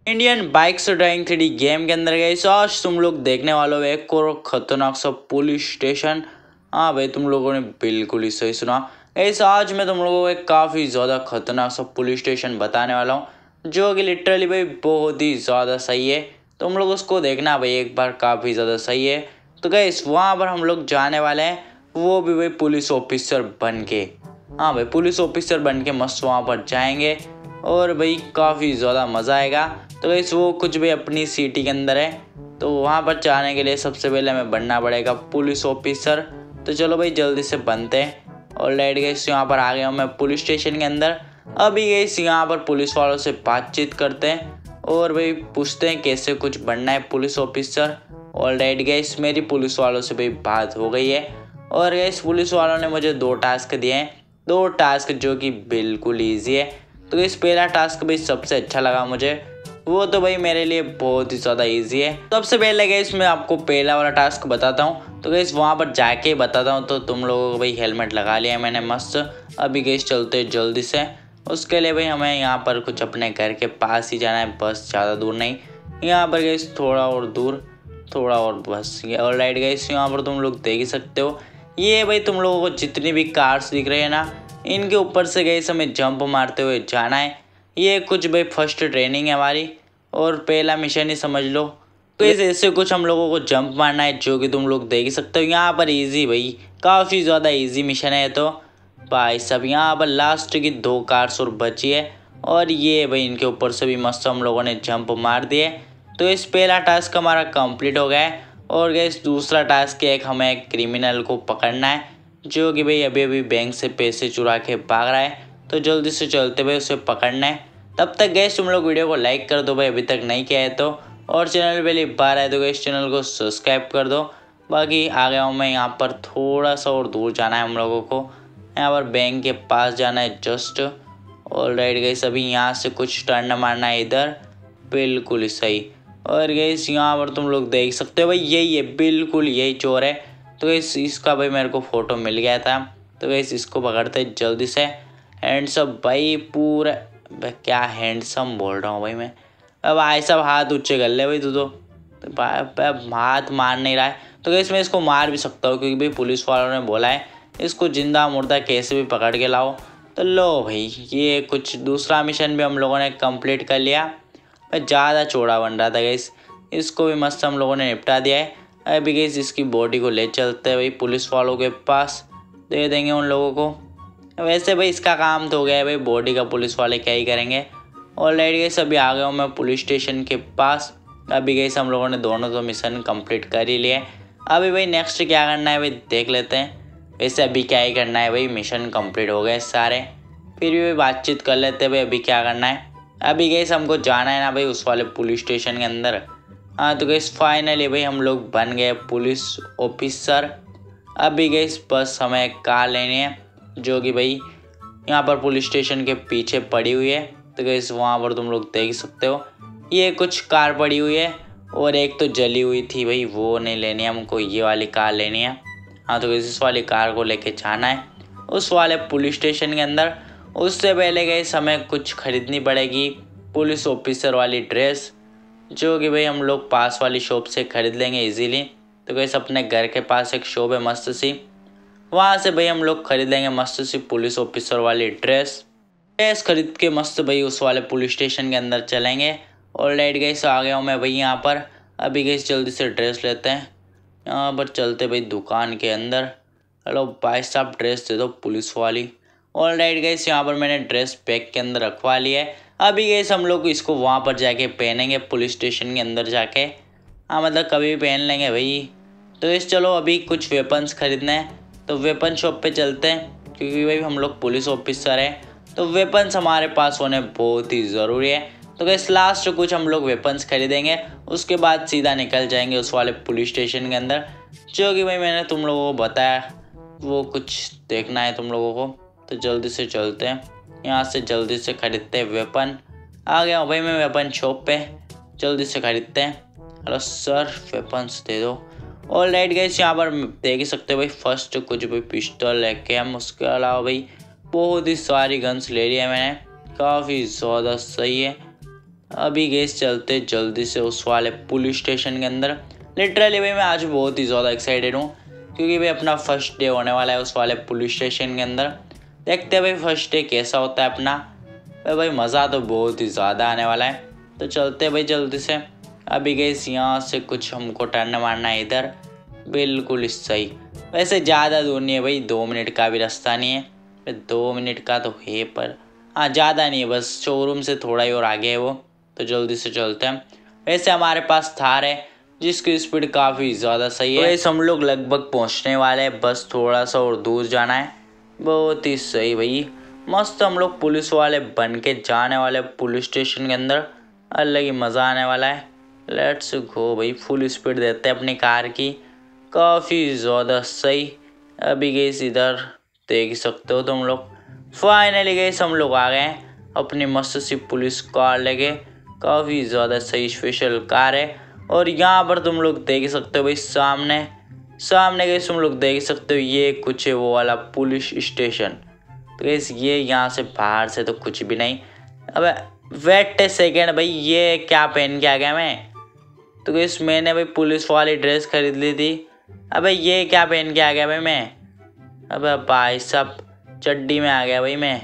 Indian bikes driving 3D game के अंदर गए। सो आज तुम लोग देखने वालों हो एक और खतरनाक सा पुलिस स्टेशन। हाँ भाई, तुम लोगों ने बिल्कुल ही सही सुना। ऐसा आज मैं तुम लोगों को एक काफ़ी ज़्यादा खतरनाक सा पुलिस स्टेशन बताने वाला हूँ, जो कि लिटरली भाई बहुत ही ज़्यादा सही है। तुम लोग उसको देखना भाई एक बार, काफ़ी ज़्यादा सही है। तो गाइस वहाँ पर हम लोग जाने वाले हैं, वो भी भाई पुलिस ऑफिसर बन के। हाँ भाई, पुलिस ऑफिसर बन के मस्त वहाँ पर जाएंगे और भाई काफ़ी ज़्यादा मज़ा आएगा। तो गाइस वो कुछ भी अपनी सिटी के अंदर है, तो वहाँ पर जाने के लिए सबसे पहले हमें बनना पड़ेगा पुलिस ऑफिसर। तो चलो भाई जल्दी से बनते हैं। और लाइट गाइस यहाँ पर आ गया हूँ मैं पुलिस स्टेशन के अंदर। अभी गाइस यहाँ पर पुलिस वालों से बातचीत करते हैं और भाई पूछते हैं कैसे कुछ बनना है पुलिस ऑफिसर। और लाइट गाइस मेरी पुलिस वालों से भाई बात हो गई है और गाइस पुलिस वालों ने मुझे 2 टास्क दिए हैं, 2 टास्क जो कि बिल्कुल ईजी है। तो इस पहला टास्क भाई सबसे अच्छा लगा मुझे, वो तो भाई मेरे लिए बहुत ही ज़्यादा इजी है। सबसे पहले गाइस मैं आपको पहला वाला टास्क बताता हूँ। तो गाइस वहाँ पर जाके बताता हूँ। तो तुम लोगों को भाई हेलमेट लगा लिया है मैंने मस्त। अभी गाइस चलते जल्दी से। उसके लिए भाई हमें यहाँ पर कुछ अपने घर के पास ही जाना है, बस ज़्यादा दूर नहीं। यहाँ पर गाइस थोड़ा और दूर, थोड़ा और बस। और राइट गाइस यहाँ पर तुम लोग देख ही सकते हो, ये भाई तुम लोगों को जितनी भी कार्स दिख रही है ना, इनके ऊपर से गाइस हमें जंप मारते हुए जाना है। ये कुछ भाई फर्स्ट ट्रेनिंग है हमारी और पहला मिशन ही समझ लो। तो ऐसे कुछ हम लोगों को जंप मारना है, जो कि तुम लोग देख ही सकते हो। यहाँ पर इजी भाई, काफ़ी ज़्यादा इजी मिशन है। तो भाई सब यहाँ पर लास्ट की 2 कार्स और बची है और ये भाई इनके ऊपर से भी मस्त हम लोगों ने जंप मार दिए। तो इस पहला टास्क हमारा कंप्लीट हो गया है। और गैस दूसरा टास्क है, हमें एक क्रिमिनल को पकड़ना है, जो कि भाई अभी अभी बैंक से पैसे चुरा के भाग रहा है। तो जल्दी से चलते भाई उसे पकड़ना है। तब तक गैस तुम लोग वीडियो को लाइक कर दो भाई, अभी तक नहीं किया है तो। और चैनल पे पहली बार आए तो गैस चैनल को सब्सक्राइब कर दो। बाकी आ गया हूँ मैं यहाँ पर, थोड़ा सा और दूर जाना है हम लोगों को। यहाँ पर बैंक के पास जाना है जस्ट। और राइट गैस अभी यहाँ से कुछ टर्न मारना है इधर, बिल्कुल ही सही। और गैस यहाँ पर तुम लोग देख सकते हो भाई, यही है, बिल्कुल यही चोर है। तो गैस इसका भाई मेरे को फ़ोटो मिल गया था। तो गैस इसको पकड़ते जल्दी से। हैंडसम भाई पूरा, क्या हैंडसम बोल रहा हूँ भाई मैं। अब आए सब हाथ ऊंचे कर ले भाई तू तो हाथ मार नहीं रहा है। तो गैस मैं इसको मार भी सकता हूँ, क्योंकि भाई पुलिस वालों ने बोला है इसको जिंदा मुर्दा कैसे भी पकड़ के लाओ। तो लो भाई, ये कुछ दूसरा मिशन भी हम लोगों ने कंप्लीट कर लिया। ज़्यादा चौड़ा बन रहा था गैस, इसको भी मस्त हम लोगों ने निपटा दिया है। अभी गैस इसकी बॉडी को ले चलते हैं भाई पुलिस वालों के पास, दे देंगे उन लोगों को। वैसे भाई इसका काम तो हो गया है भाई, बॉडी का पुलिस वाले क्या ही करेंगे। और लाइट गैस अभी आ गया हूँ मैं पुलिस स्टेशन के पास। अभी गैस हम लोगों ने दोनों तो मिशन कंप्लीट कर ही लिए। अभी भाई नेक्स्ट क्या करना है भाई देख लेते हैं। वैसे अभी क्या ही करना है भाई, मिशन कंप्लीट हो गए सारे, फिर भी बातचीत कर लेते हैं भाई अभी क्या करना है। अभी गैस हमको जाना है ना भाई उस वाले पुलिस स्टेशन के अंदर। हाँ तो गैस फाइनली भाई हम लोग बन गए पुलिस ऑफिसर। अभी गैस बस हमें एक कार लेनी है, जो कि भाई यहाँ पर पुलिस स्टेशन के पीछे पड़ी हुई है। तो गैस वहाँ पर तुम लोग देख सकते हो, ये कुछ कार पड़ी हुई है और एक तो जली हुई थी भाई, वो नहीं लेनी है हमको, ये वाली कार लेनी है। हाँ तो गैस इस वाली कार को लेके जाना है उस वाले पुलिस स्टेशन के अंदर। उससे पहले गैस हमें कुछ खरीदनी पड़ेगी पुलिस ऑफिसर वाली ड्रेस, जो कि भाई हम लोग पास वाली शॉप से खरीद लेंगे इजीली। तो गैस अपने घर के पास एक शॉप है मस्त सी, वहाँ से भाई हम लोग खरीद लेंगे मस्त सी पुलिस ऑफिसर वाली ड्रेस खरीद के मस्त भाई उस वाले पुलिस स्टेशन के अंदर चलेंगे। और लाइट गैस आ गया हूँ मैं भाई यहाँ पर। अभी गैस जल्दी से ड्रेस लेते हैं, यहाँ पर चलते भाई दुकान के अंदर। हेलो भाई साहब, ड्रेस दे दो पुलिस वाली। ऑल राइट गैस यहाँ पर मैंने ड्रेस बैग के अंदर रखवा लिया है। अभी गैस हम लोग इसको वहाँ पर जाके पहनेंगे पुलिस स्टेशन के अंदर जाके। हाँ मतलब कभी भी पहन लेंगे भाई। तो इस चलो अभी कुछ वेपन्स खरीदने हैं, तो वेपन शॉप पे चलते हैं, क्योंकि भाई हम लोग पुलिस ऑफिसर हैं तो वेपन्स हमारे पास होने बहुत ही ज़रूरी है। तो गैस लास्ट कुछ हम लोग वेपन्स खरीदेंगे, उसके बाद सीधा निकल जाएंगे उस वाले पुलिस स्टेशन के अंदर, जो कि भाई मैंने तुम लोगों को बताया वो कुछ देखना है तुम लोगों को। तो जल्दी से चलते हैं यहाँ से, जल्दी से खरीदते हैं वेपन। आ गया हूँ भाई मैं वेपन शॉप पे, जल्दी से खरीदते हैं। हेलो सर, वेपन्स दे दो। ऑल राइट गैस यहाँ पर देख ही सकते हो भाई, फर्स्ट कुछ भाई पिस्टल है कैम, उसके अलावा भाई बहुत ही सारी गन्स ले लिया मैंने, काफ़ी ज़्यादा सही है। अभी गैस चलते जल्दी से उस वाले पुलिस स्टेशन के अंदर। लिटरली भाई मैं आज बहुत ही ज़्यादा एक्साइटेड हूँ क्योंकि भाई अपना फर्स्ट डे होने वाला है उस वाले पुलिस स्टेशन के अंदर। देखते हैं भाई फर्स्ट डे कैसा होता है अपना। भाई मज़ा तो बहुत ही ज़्यादा आने वाला है, तो चलते भाई जल्दी से। अभी गैस यहाँ से कुछ हमको टर्न मारना है इधर, बिल्कुल सही। वैसे ज़्यादा दूर नहीं है भाई, 2 मिनट का भी रास्ता नहीं है। 2 मिनट का तो है पर हाँ ज़्यादा नहीं है, बस शोरूम से थोड़ा ही और आगे है वो, तो जल्दी से चलते हैं। वैसे हमारे पास थार है जिसकी स्पीड काफ़ी ज़्यादा सही है। वैसे हम लोग लगभग पहुंचने वाले हैं, बस थोड़ा सा और दूर जाना है। बहुत ही सही भाई, मस्त हम लोग पुलिस वाले बन के जाने वाले पुलिस स्टेशन के अंदर। अलग ही मज़ा आने वाला है। लेट्स गो भाई, फुल स्पीड देते हैं अपनी कार की, काफ़ी ज़्यादा सही। अभी गैस इधर देख सकते हो तुम लोग, फाइनली गैस हम लोग आ गए हैं अपनी मस्त सी पुलिस कार लेके। काफ़ी ज़्यादा सही स्पेशल कार है। और यहाँ पर तुम लोग देख सकते हो भाई सामने सामने गैस तुम लोग देख सकते हो ये कुछ है वो वाला पुलिस स्टेशन। तो गैस ये यहाँ से बाहर से तो कुछ भी नहीं। अबे वेट ए सेकेंड भाई, ये क्या पहन के आ गया मैं? तो गैस मैंने भाई पुलिस वाली ड्रेस खरीद ली थी। अबे ये क्या पहन के आ गया भाई मैं? अबे भाई साहब चड्डी में आ गया भाई मैं।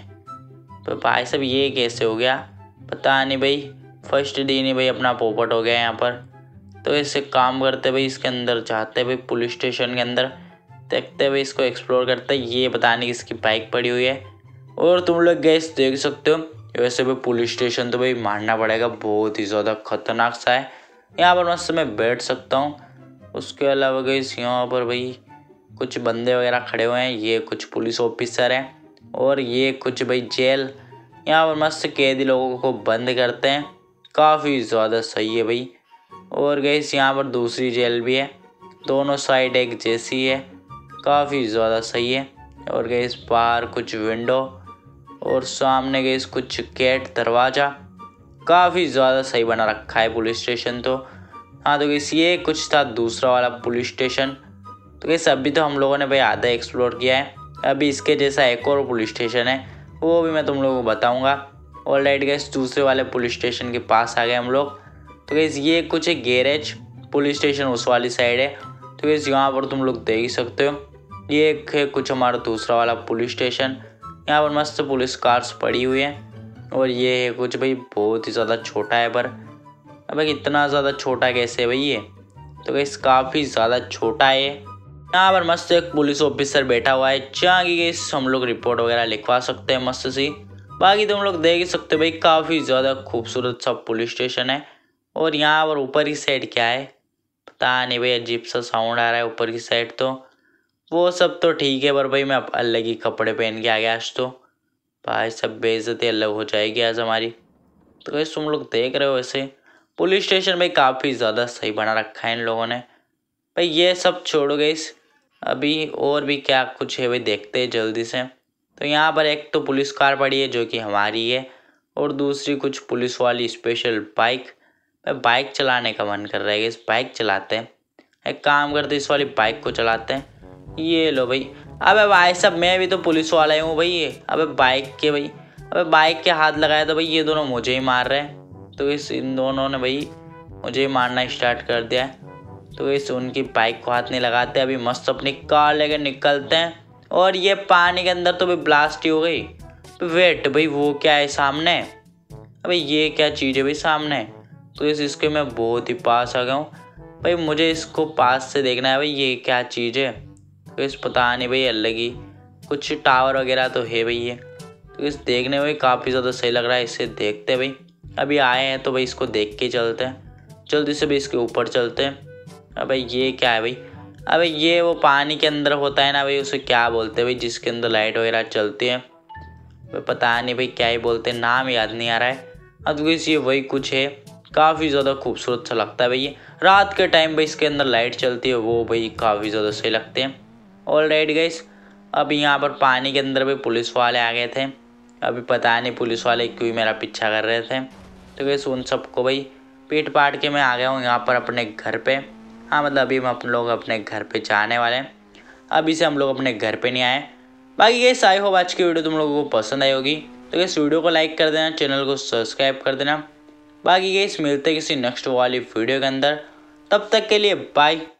तो भाई साहब ये कैसे हो गया पता नहीं भाई, फर्स्ट दिन ही भाई अपना पोपट हो गया यहाँ पर। तो इससे काम करते भाई इसके अंदर जाते भाई पुलिस स्टेशन के अंदर, देखते भाई इसको एक्सप्लोर करते। ये पता नहीं किसकी बाइक पड़ी हुई है। और तुम लोग गैस देख सकते हो वैसे भाई पुलिस स्टेशन तो भाई मानना पड़ेगा बहुत ही ज़्यादा खतरनाक सा है। यहाँ पर मस्त मैं बैठ सकता हूँ। उसके अलावा गैस यहाँ पर भाई कुछ बंदे वगैरह खड़े हुए हैं, ये कुछ पुलिस ऑफिसर हैं और ये कुछ भाई जेल। यहाँ पर मस्त कैदी लोगों को बंद करते हैं, काफ़ी ज़्यादा सही है भाई। और गैस यहाँ पर दूसरी जेल भी है, दोनों साइड एक जैसी है, काफ़ी ज़्यादा सही है। और गैस बाहर कुछ विंडो और सामने गैस कुछ गेट दरवाज़ा, काफ़ी ज़्यादा सही बना रखा है पुलिस स्टेशन तो। हाँ तो गैस ये कुछ था दूसरा वाला पुलिस स्टेशन। तो गैस अभी तो हम लोगों ने भाई आधा एक्सप्लोर किया है, अभी इसके जैसा एक और पुलिस स्टेशन है वो भी मैं तुम लोगों को बताऊँगा। ऑलराइट गैस दूसरे वाले पुलिस स्टेशन के पास आ गए हम लोग। तो गैस ये कुछ एक गैरेज, पुलिस स्टेशन उस वाली साइड है। तो गैस यहाँ पर तुम लोग देख सकते हो ये एक है कुछ हमारा दूसरा वाला पुलिस स्टेशन। यहाँ पर मस्त पुलिस कार्स पड़ी हुई हैं। और ये है कुछ भाई बहुत ही ज़्यादा छोटा है पर अबे इतना ज़्यादा छोटा कैसे भाई ये? तो गैस काफ़ी ज़्यादा छोटा है। यहाँ पर मस्त एक पुलिस ऑफिसर बैठा हुआ है जहाँ की गैस हम लोग रिपोर्ट वगैरह लिखवा सकते हैं मस्त सी। बाकी तुम लोग देख सकते हो भाई काफ़ी ज़्यादा खूबसूरत सा पुलिस स्टेशन है। और यहाँ पर ऊपर की साइड क्या है पता नहीं भाई, अजीब सा साउंड आ रहा है ऊपर की साइड। तो वो सब तो ठीक है पर भाई मैं अलग ही कपड़े पहन के आ गया आज, तो भाई सब बेइज्जती अलग हो जाएगी आज हमारी। तो गैस तुम लोग देख रहे हो वैसे पुलिस स्टेशन भाई काफ़ी ज़्यादा सही बना रखा है इन लोगों ने। भाई ये सब छोड़ो गैस, अभी और भी क्या कुछ है भाई देखते हैं जल्दी से। तो यहाँ पर एक तो पुलिस कार पड़ी है जो कि हमारी है और दूसरी कुछ पुलिस वाली स्पेशल बाइक। बाइक चलाने का मन कर रहा है, इस बाइक चलाते हैं। एक काम करते इस वाली बाइक को चलाते हैं। ये लो भाई। अबे भाई साहब मैं भी तो पुलिस वाला ही हूँ भाई ये। अबे बाइक के भाई, अबे बाइक के हाथ लगाया तो भाई ये दोनों मुझे ही मार रहे हैं। तो इस इन दोनों ने भाई मुझे ही मारना स्टार्ट कर दिया है। तो इस उनकी बाइक को हाथ नहीं लगाते, अभी मस्त अपनी कार लेकर निकलते हैं। और ये पानी के अंदर तो भाई ब्लास्ट ही हो गई। वेट भाई वो क्या है सामने? अबे ये क्या चीज़ है भाई सामने? तो इसके मैं बहुत ही पास आ गया हूँ भाई, मुझे इसको पास से देखना है भाई ये क्या चीज़ है। तो इस पता नहीं भाई अलग ही कुछ टावर वगैरह तो है भाई ये। तो इस देखने में काफ़ी ज़्यादा सही लग रहा है, इसे देखते भाई अभी आए हैं तो भाई इसको देख के चलते हैं जल्दी से भाई, इसके ऊपर चलते हैं। अबे ये क्या है भाई? अबे ये वो पानी के अंदर होता है ना भाई, उसे क्या बोलते हैं भाई जिसके अंदर लाइट वगैरह चलती है? भाई पता नहीं भाई क्या ही बोलते हैं, नाम याद नहीं आ रहा है। अब तो ये वही कुछ है, काफ़ी ज़्यादा खूबसूरत सा लगता है भाई ये। रात के टाइम भाई इसके अंदर लाइट चलती है वो भाई काफ़ी ज़्यादा सही लगते हैं। ऑलराइट गाइस, अब यहाँ पर पानी के अंदर भी पुलिस वाले आ गए थे। अभी पता नहीं पुलिस वाले क्यों मेरा पीछा कर रहे थे। तो गाइस उन सबको भाई पीट पाट के मैं आ गया हूँ यहाँ पर अपने घर पे। हाँ मतलब अभी हम अपने लोग अपने घर पे जाने वाले हैं, अभी से हम लोग अपने घर पे नहीं आए। बाकी गाइस आई होप आज की वीडियो तुम लोगों को पसंद आई होगी। तो गाइस वीडियो को लाइक कर देना, चैनल को सब्सक्राइब कर देना। बाकी गाइस मिलते हैं किसी नेक्स्ट वाली वीडियो के अंदर, तब तक के लिए बाय।